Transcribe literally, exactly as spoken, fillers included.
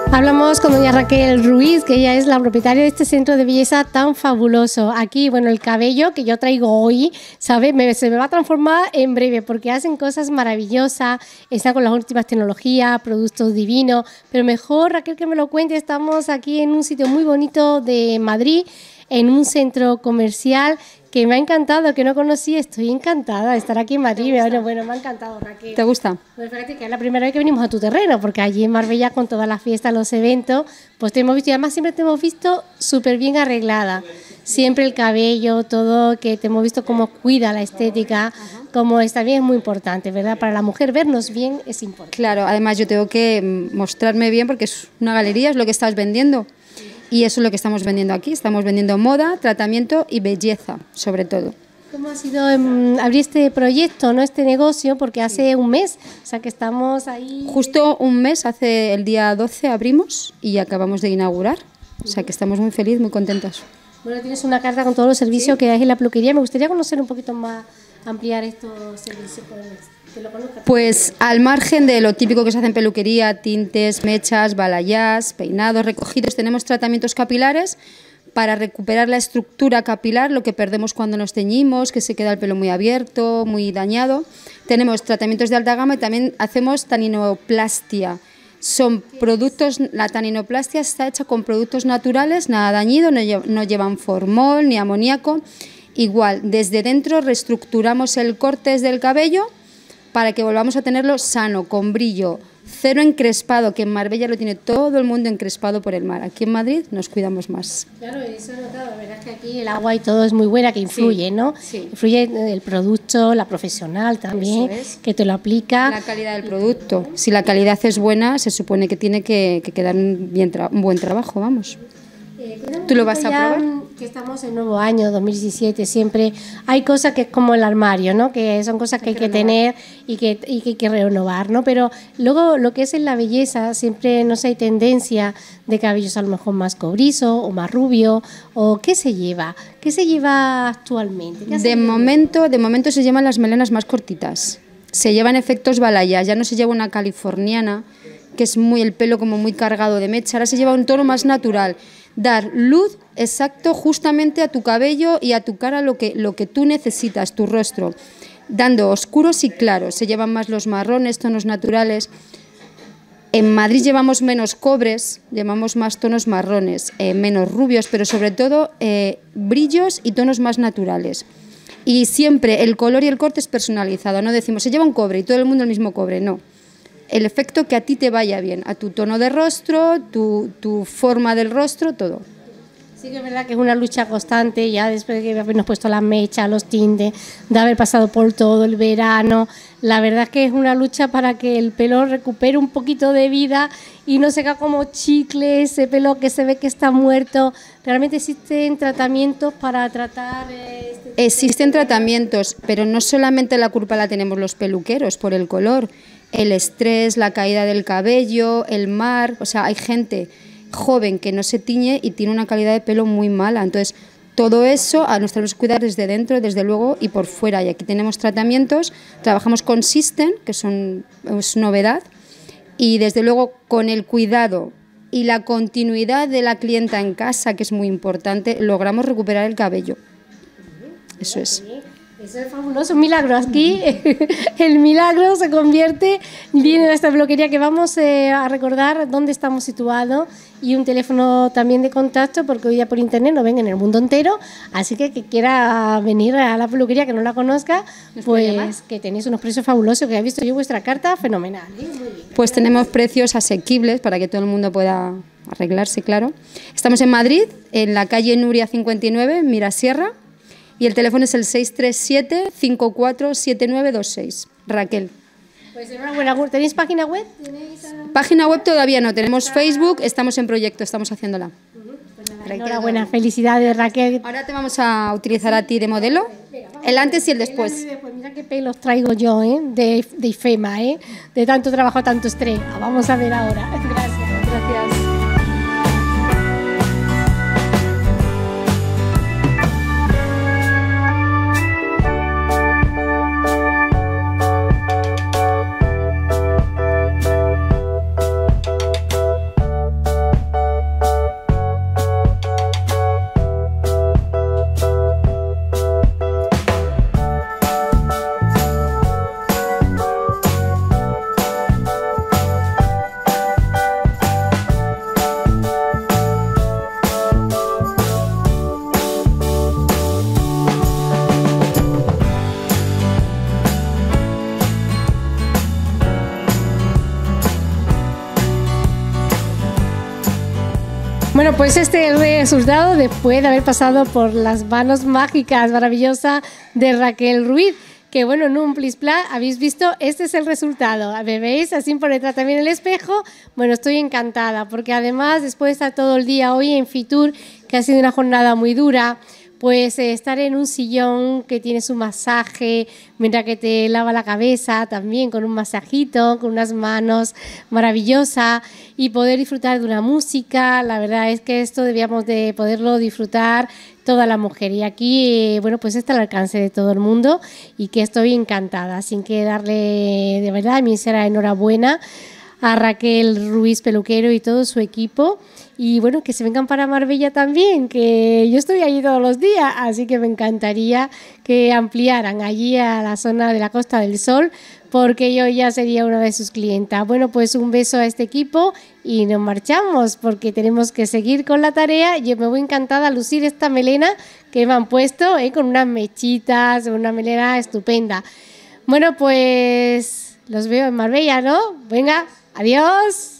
Hablamos con doña Raquel Ruiz, que ella es la propietaria de este centro de belleza tan fabuloso. Aquí, bueno, el cabello que yo traigo hoy, ¿sabes? Me, se me va a transformar en breve porque hacen cosas maravillosas, están con las últimas tecnologías, productos divinos. Pero mejor, Raquel, que me lo cuente. Estamos aquí en un sitio muy bonito de Madrid, en un centro comercial que me ha encantado, que no conocí. Estoy encantada de estar aquí en Madrid. Bueno, bueno, me ha encantado, Raquel. ¿Te gusta? Pues fíjate que es la primera vez que venimos a tu terreno, porque allí en Marbella, con todas las fiestas, los eventos, pues te hemos visto, y además siempre te hemos visto súper bien arreglada. Siempre el cabello, todo, que te hemos visto cómo cuida la estética, como está bien, es muy importante, ¿verdad? Para la mujer vernos bien es importante. Claro, además yo tengo que mostrarme bien porque es una galería, es lo que estás vendiendo. Y eso es lo que estamos vendiendo aquí. Estamos vendiendo moda, tratamiento y belleza, sobre todo. ¿Cómo ha sido um, abrir este proyecto, no este negocio? Porque hace un mes, o sea que estamos ahí... Justo un mes, hace el día doce abrimos y acabamos de inaugurar. O sea que estamos muy felices, muy contentos. Bueno, tienes una carta con todos los servicios ¿Sí? que hay en la peluquería. Me gustaría conocer un poquito más, ampliar estos servicios. Que lo conozcas. Pues al margen de lo típico que se hace en peluquería, tintes, mechas, balayage, peinados, recogidos, tenemos tratamientos capilares para recuperar la estructura capilar, lo que perdemos cuando nos teñimos, que se queda el pelo muy abierto, muy dañado. Tenemos tratamientos de alta gama y también hacemos taninoplastia. Son productos, la taninoplastia está hecha con productos naturales, nada dañido, no, lle no llevan formol ni amoníaco. Igual, desde dentro reestructuramos el corte del cabello para que volvamos a tenerlo sano, con brillo, cero encrespado, que en Marbella lo tiene todo el mundo encrespado por el mar. Aquí en Madrid nos cuidamos más. Claro, eso he notado, la verdad es que aquí el agua y todo es muy buena, que influye, sí, ¿no? Sí. Influye el producto, la profesional también, que te lo aplica. La calidad del producto. Si la calidad es buena, se supone que tiene que, que quedar un, bien un buen trabajo, vamos. Eh, ¿Tú lo vas a probar? Que estamos en nuevo año, dos mil diecisiete, siempre hay cosas que es como el armario, ¿no? Que son cosas que hay que, hay que tener y que, y que hay que renovar, ¿no? Pero luego lo que es en la belleza, siempre no sé, hay tendencia de cabellos a lo mejor más cobrizo o más rubio, o ¿qué se lleva? ¿Qué se lleva actualmente? De momento, de momento se llevan las melenas más cortitas, se llevan efectos balayage, ya no se lleva una californiana, que es muy el pelo como muy cargado de mecha, ahora se lleva un tono más natural. Dar luz exacto justamente a tu cabello y a tu cara, lo que, lo que tú necesitas, tu rostro, dando oscuros y claros. Se llevan más los marrones, tonos naturales. En Madrid llevamos menos cobres, llevamos más tonos marrones, eh, menos rubios, pero sobre todo eh, brillos y tonos más naturales. Y siempre el color y el corte es personalizado, no decimos se lleva un cobre y todo el mundo el mismo cobre, no. El efecto que a ti te vaya bien, a tu tono de rostro, tu, tu forma del rostro, todo. Sí que es verdad que es una lucha constante, ya después de que habernos puesto las mechas, los tintes, de haber pasado por todo el verano. La verdad es que es una lucha para que el pelo recupere un poquito de vida y no se haga como chicle, ese pelo que se ve que está muerto. ¿Realmente existen tratamientos para tratar este tipo? Existen tratamientos, pero no solamente la culpa la tenemos los peluqueros por el color. El estrés, la caída del cabello, el mar, o sea, hay gente joven que no se tiñe y tiene una calidad de pelo muy mala, entonces todo eso a nos tenemos que cuidar desde dentro, desde luego, y por fuera, y aquí tenemos tratamientos, trabajamos con System, que son, es novedad, y desde luego con el cuidado y la continuidad de la clienta en casa, que es muy importante, logramos recuperar el cabello, eso es. Eso es fabuloso, un milagro. Aquí el milagro se convierte, viene a esta peluquería que vamos eh, a recordar dónde estamos situados y un teléfono también de contacto, porque hoy ya por internet nos ven en el mundo entero, así que que quiera venir a la peluquería, que no la conozca, pues que tenéis unos precios fabulosos, que he visto yo vuestra carta, fenomenal. ¿eh? Muy bien. Pues tenemos precios asequibles para que todo el mundo pueda arreglarse, claro. Estamos en Madrid, en la calle Nuria cincuenta y nueve, Mirasierra. Y el teléfono es el seis tres siete, cinco cuatro siete nueve dos seis. Raquel. Pues enhorabuena. ¿Tenéis página web? ¿Tenéis, uh... Página web todavía no. Tenemos Facebook, estamos en proyecto, estamos haciéndola. Uh-huh. Pues nada, enhorabuena. Felicidades, Raquel. Ahora te vamos a utilizar a ti de modelo. El antes y el después. Pues mira qué pelos traigo yo, ¿eh? De, de IFEMA, ¿eh? De tanto trabajo, tanto estrés. Vamos a ver ahora. Gracias. Gracias. Bueno, pues este es el resultado después de haber pasado por las manos mágicas maravillosas de Raquel Ruiz. Que bueno, en un plis plas habéis visto, este es el resultado. ¿Me veis? Así por detrás también el espejo. Bueno, estoy encantada porque además después de estar todo el día hoy en Fitur, que ha sido una jornada muy dura, pues eh, estar en un sillón que tiene su masaje, mientras que te lava la cabeza también con un masajito, con unas manos maravillosas y poder disfrutar de una música, la verdad es que esto debíamos de poderlo disfrutar toda la mujer y aquí, eh, bueno, pues está al alcance de todo el mundo y que estoy encantada, sin que darle de verdad mi sincera enhorabuena a Raquel Ruiz Peluquero y todo su equipo. Y bueno, que se vengan para Marbella también, que yo estoy allí todos los días, así que me encantaría que ampliaran allí a la zona de la Costa del Sol, porque yo ya sería una de sus clientas. Bueno, pues un beso a este equipo y nos marchamos, porque tenemos que seguir con la tarea. Yo me voy encantada a lucir esta melena que me han puesto, ¿eh? Con unas mechitas, una melena estupenda. Bueno, pues los veo en Marbella, ¿no? Venga, adiós.